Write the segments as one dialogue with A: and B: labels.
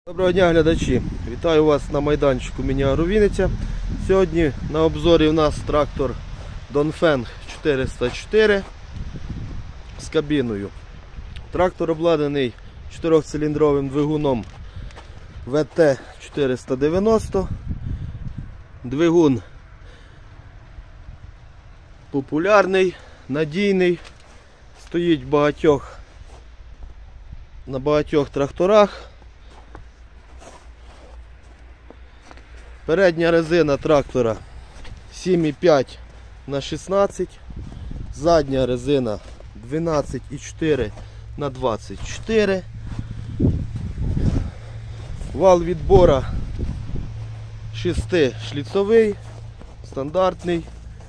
A: Доброго дня, глядачі! Вітаю вас на майданчику Міні-Агро Вінниця. Сьогодні на обзорі у нас трактор Dongfeng 404 з кабіною. Трактор обладнаний 4-циліндровим двигуном VT490. Двигун популярний, надійний, стоїть на багатьох тракторах. Передня резина трактора 7,5 на 16, задня резина 12,4 на 24. Вал відбора 6-шліцовий, стандартний,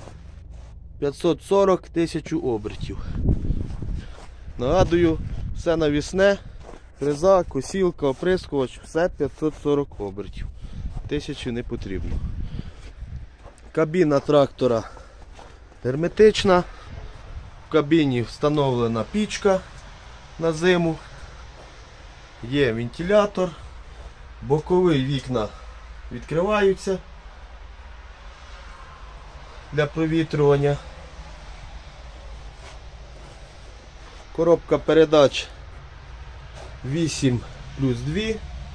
A: 540 000 обертів. Нагадую, все навісне, фреза, косілка, оприскувач, все 540 обертів. 1000 не потрібно. Кабіна трактора герметична. В кабіні встановлена пічка на зиму. Є вентилятор. Бокові вікна відкриваються для провітрювання. Коробка передач 8+2.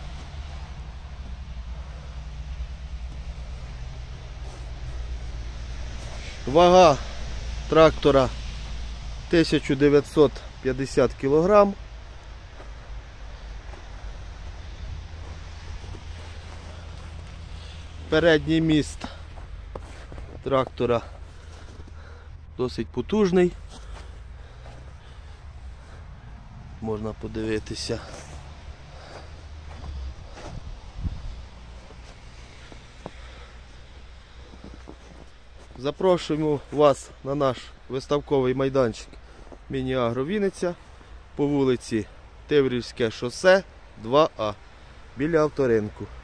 A: Вага трактора 1950 кг. Передній міст трактора досить потужний. Можна подивитися. Запрошуємо вас на наш виставковий майданчик Міні-Агро Вінниця по вулиці Тиврівське шосе 2А біля авторинку.